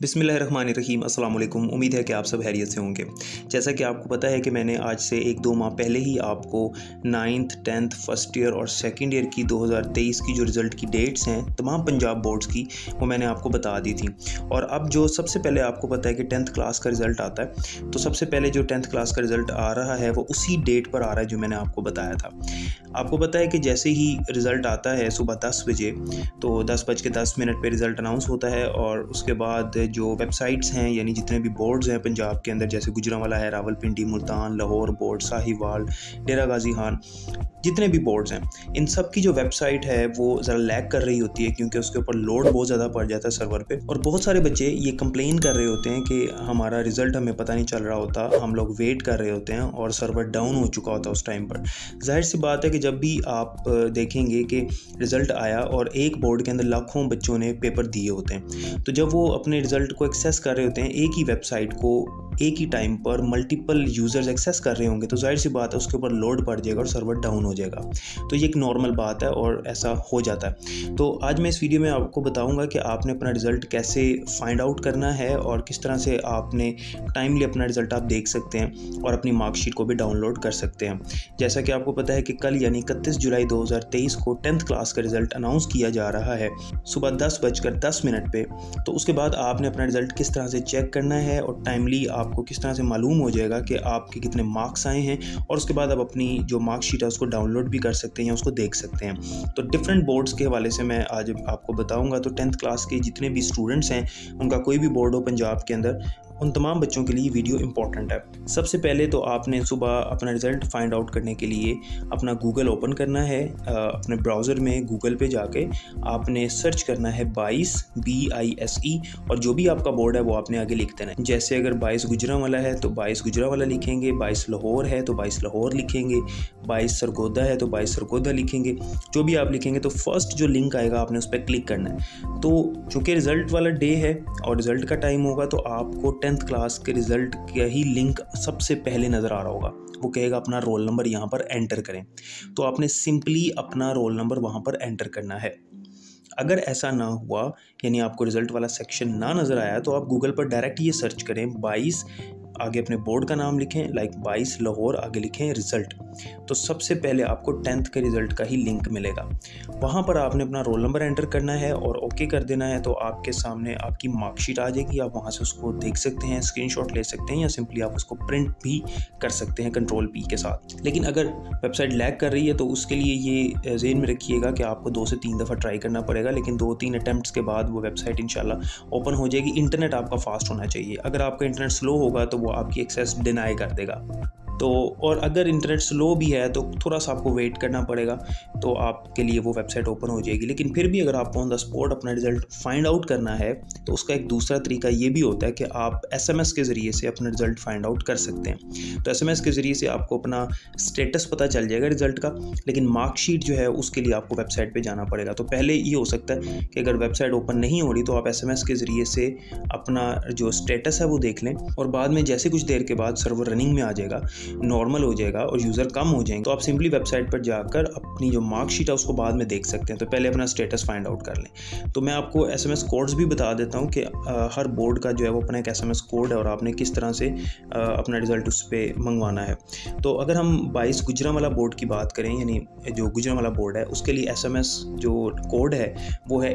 बिस्मिल्लाहिर्रहमानिर्रहीम अस्सलाम वालेकुम। उम्मीद है कि आप सब खैरियत से होंगे। जैसा कि आपको पता है कि मैंने आज से 1-2 माह पहले ही आपको 9th 10th फर्स्ट ईयर और सेकंड ईयर की 2023 की जो रिज़ल्ट की डेट्स हैं तमाम पंजाब बोर्ड्स की, वो मैंने आपको बता दी थी। और अब जो सबसे पहले आपको पता है कि 10th क्लास का रिज़ल्ट आता है, तो सबसे पहले जो 10th क्लास का रिज़ल्ट आ रहा है वो उसी डेट पर आ रहा है जो मैंने आपको बताया था। आपको पता है कि जैसे ही रिज़ल्ट आता है सुबह 10 बजे, तो 10:10 पे रिज़ल्ट अनाउंस होता है और उसके बाद जो वेबसाइट्स हैं यानी जितने भी बोर्ड्स हैं पंजाब के अंदर, जैसे गुजरांवाला है, रावलपिंडी, मुल्तान, लाहौर बोर्ड, साहिवाल, डेरा गाजी खान, जितने भी बोर्ड्स हैं, इन सब की जो वेबसाइट है वो ज़रा लैग कर रही होती है क्योंकि उसके ऊपर लोड बहुत ज़्यादा पड़ जाता है सर्वर पे। और बहुत सारे बच्चे ये कंप्लेन कर रहे होते हैं कि हमारा रिज़ल्ट हमें पता नहीं चल रहा होता, हम लोग वेट कर रहे होते हैं और सर्वर डाउन हो चुका होता है उस टाइम पर। जाहिर सी बात है कि जब भी आप देखेंगे कि रिज़ल्ट आया और एक बोर्ड के अंदर लाखों बच्चों ने पेपर दिए होते हैं, तो जब वो अपने रिज़ल्ट को एक्सेस कर रहे होते हैं, एक ही वेबसाइट को एक ही टाइम पर मल्टीपल यूज़र्स एक्सेस कर रहे होंगे, तो जाहिर सी बात है उसके ऊपर लोड पड़ जाएगा और सर्वर डाउन हो जाएगा। तो ये एक नॉर्मल बात है और ऐसा हो जाता है। तो आज मैं इस वीडियो में आपको बताऊंगा कि आपने अपना रिज़ल्ट कैसे फाइंड आउट करना है और किस तरह से आपने टाइमली अपना रिज़ल्ट आप देख सकते हैं और अपनी मार्कशीट को भी डाउनलोड कर सकते हैं। जैसा कि आपको पता है कि कल यानी 31 जुलाई 2023 को 10th क्लास का रिज़ल्ट अनाउंस किया जा रहा है सुबह 10:10 पे। तो उसके बाद आपने अपना रिज़ल्ट किस तरह से चेक करना है और टाइमली आपको किस तरह से मालूम हो जाएगा कि आपके कितने मार्क्स आए हैं, और उसके बाद आप अपनी जो मार्कशीट है उसको डाउनलोड भी कर सकते हैं या उसको देख सकते हैं। तो डिफरेंट बोर्ड्स के हवाले से मैं आज आपको बताऊंगा। तो 10th क्लास के जितने भी स्टूडेंट्स हैं, उनका कोई भी बोर्ड हो पंजाब के अंदर, उन तमाम बच्चों के लिए वीडियो इंपॉर्टेंट है। सबसे पहले तो आपने सुबह अपना रिज़ल्ट फाइंड आउट करने के लिए अपना गूगल ओपन करना है। अपने ब्राउज़र में गूगल पे जाके आपने सर्च करना है 22 BISE, और जो भी आपका बोर्ड है वो आपने आगे लिख देना है। जैसे अगर 22 गुजरांवाला है तो 22 गुजरांवाला लिखेंगे, 22 लाहौर है तो 22 लाहौर लिखेंगे, 22 सरगोदा है तो 22 सरगोदा लिखेंगे। जो भी आप लिखेंगे तो फर्स्ट जो लिंक आएगा आपने उस पर क्लिक करना है। तो चूँकि रिज़ल्ट वाला डे है और रिज़ल्ट का टाइम होगा, तो आपको 10th क्लास के रिज़ल्ट का ही लिंक सबसे पहले नज़र आ रहा होगा। वो कहेगा अपना रोल नंबर यहाँ पर एंटर करें, तो आपने सिंपली अपना रोल नंबर वहाँ पर एंटर करना है। अगर ऐसा ना हुआ, यानी आपको रिज़ल्ट वाला सेक्शन ना नज़र आया, तो आप गूगल पर डायरेक्ट ये सर्च करें 22, आगे अपने बोर्ड का नाम लिखें, लाइक 22 लाहौर, आगे लिखें रिज़ल्ट। तो सबसे पहले आपको 10th के रिज़ल्ट का ही लिंक मिलेगा। वहाँ पर आपने अपना रोल नंबर एंटर करना है और ओके कर देना है। तो आपके सामने आपकी मार्कशीट आ जाएगी। आप वहाँ से उसको देख सकते हैं, स्क्रीनशॉट ले सकते हैं या सिंपली आप उसको प्रिंट भी कर सकते हैं Ctrl+P के साथ। लेकिन अगर वेबसाइट लैग कर रही है तो उसके लिए ये ज़हन में रखिएगा कि आपको 2 से 3 दफ़ा ट्राई करना पड़ेगा, लेकिन 2-3 अटैम्प्ट्स के बाद वो वेबसाइट इंशाल्लाह ओपन हो जाएगी। इंटरनेट आपका फास्ट होना चाहिए। अगर आपका इंटरनेट स्लो होगा तो वो आपकी एक्सेस डिनाई कर देगा। तो और अगर इंटरनेट स्लो भी है तो थोड़ा सा आपको वेट करना पड़ेगा, तो आपके लिए वो वेबसाइट ओपन हो जाएगी। लेकिन फिर भी अगर आपको ऑन द स्पॉट अपना रिज़ल्ट फाइंड आउट करना है तो उसका एक दूसरा तरीका ये भी होता है कि आप SMS के ज़रिए से अपना रिज़ल्ट फाइंड आउट कर सकते हैं। तो SMS के ज़रिए से आपको अपना स्टेटस पता चल जाएगा रिज़ल्ट का, लेकिन मार्कशीट जो है उसके लिए आपको वेबसाइट पर जाना पड़ेगा। तो पहले ये हो सकता है कि अगर वेबसाइट ओपन नहीं हो रही तो आप SMS के ज़रिए से अपना जो स्टेटस है वो देख लें, और बाद में जैसे कुछ देर के बाद सर्वर रनिंग में आ जाएगा, नॉर्मल हो जाएगा और यूज़र कम हो जाएंगे, तो आप सिंपली वेबसाइट पर जाकर अपनी जो मार्कशीट है उसको बाद में देख सकते हैं। तो पहले अपना स्टेटस फाइंड आउट कर लें। तो मैं आपको SMS कोड्स भी बता देता हूं कि हर बोर्ड का जो है वो अपना एक SMS कोड है और आपने किस तरह से अपना रिज़ल्ट उस पर मंगवाना है। तो अगर हम 22 गुजरांवाला बोर्ड की बात करें, यानी जो गुजरांवाला बोर्ड है, उसके लिए SMS जो कोड है वो है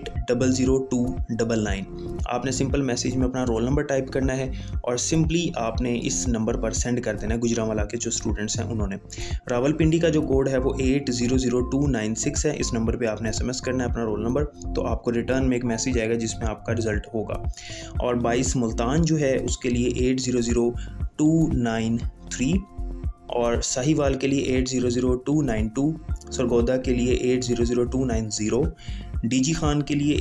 800299। आपने सिंपल मैसेज में अपना रोल नंबर टाइप करना है और सिंपली आपने इस नंबर पर सेंड कर देना है। गुजरांवाला के जो स्टूडेंट्स हैं उन्होंने, रावलपिंडी का जो कोड है वो 800296 है। इस नंबर पे आपने SMS करना है अपना रोल नंबर, तो आपको रिटर्न में एक मैसेज आएगा जिसमें आपका रिज़ल्ट होगा। और 22 मुल्तान जो है उसके लिए 800293, और साहिवाल के लिए 800292, सरगोदा के लिए 800290, डीजी खान के लिए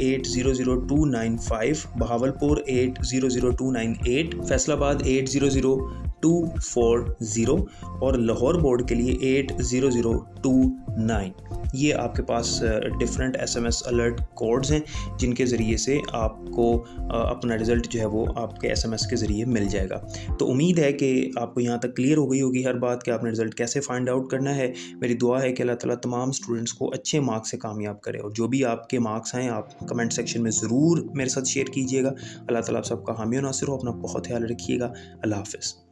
800295, बहावलपुर 800298, फैसलाबाद 8002 240 और लाहौर बोर्ड के लिए 80029। ये आपके पास डिफरेंट SMS अलर्ट कोड्स हैं जिनके ज़रिए से आपको अपना रिज़ल्ट जो है वो आपके SMS के ज़रिए मिल जाएगा। तो उम्मीद है कि आपको यहाँ तक क्लियर हो गई होगी हर बात कि आपने रिज़ल्ट कैसे फाइंड आउट करना है। मेरी दुआ है कि अल्लाह ताला तमाम स्टूडेंट्स को अच्छे मार्क्स से कामयाब करे, और जो भी आपके मार्क्स हैं आप कमेंट सेक्शन में ज़रूर मेरे साथ शेयर कीजिएगा। अल्लाह ताला आप सबका हामी और नासिर हो। अपना बहुत ख्याल रखिएगा। अल्लाह हाफ़िज़।